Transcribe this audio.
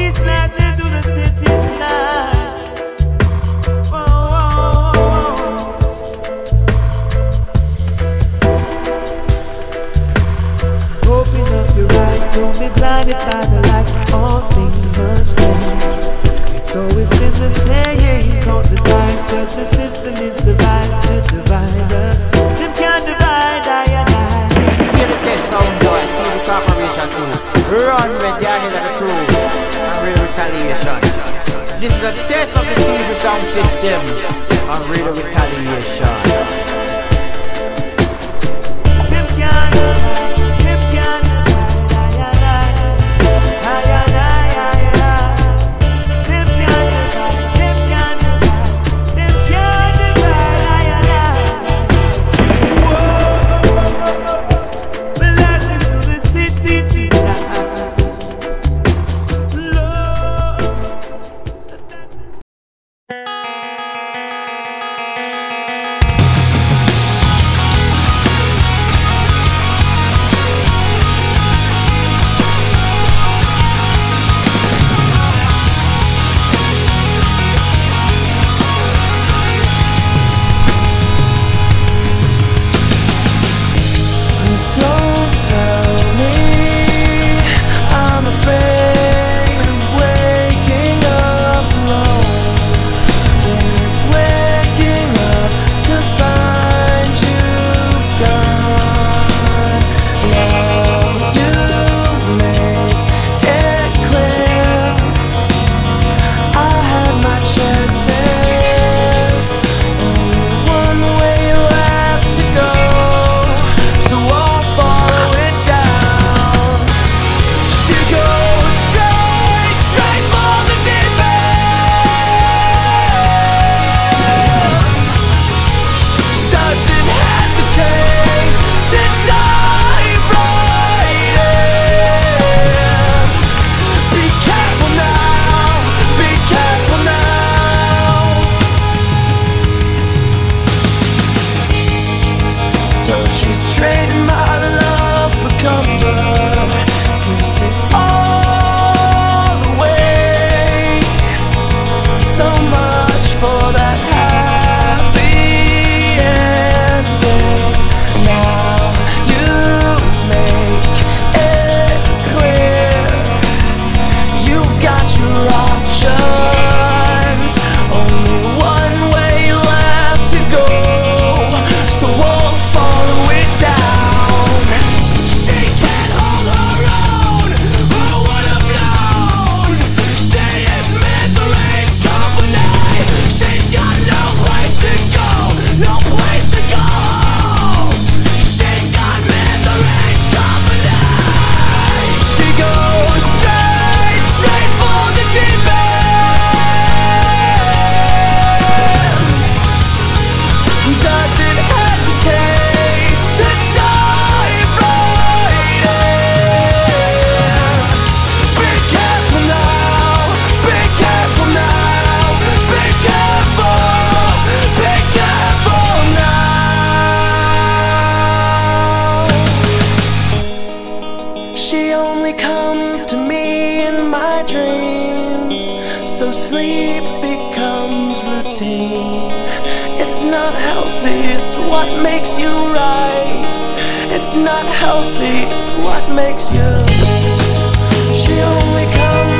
She's flashing through the city tonight. Whoa. Open up your eyes, don't be blinded by the light. All things must change. It's always been the same, countless lives, cause the system is devised to divide us. Them can't divide I and I. Feel the test sound boy, through the corporation too. Run with the head of the crew and real retaliation. This is a test of the TV sound system and real retaliation. Them can't divide, them can't divide I and I. Them can't divide, them can't divide, them can't divide I and I. Whoa, blasting through the city tonight. Lord, assassin. Don't tell me I'm afraid of waking up alone. When it's waking up to find you've gone. Now you make it clear I had my chances. Only one way left to go. So I'll follow it down. She goes straight for the deep end. Doesn't hesitate to dive right in. Be careful now, be careful now. So she's trading my love for comfort, gives it all away. So much for that happy ending. Now you make it clear you've got your options. Only one way left to go. So we'll follow it down. She can't hold her own. Who would have known? She is misery's company. She's got no place to go, no place to go. She's got misery's company. She goes straight for the deep end. Doesn't hesitate to dive right in. Be careful now, be careful now, be careful now. She only comes to me in my dreams, so sleep becomes routine. It's not healthy, it's what makes you right. It's not healthy, it's what makes you. She only comes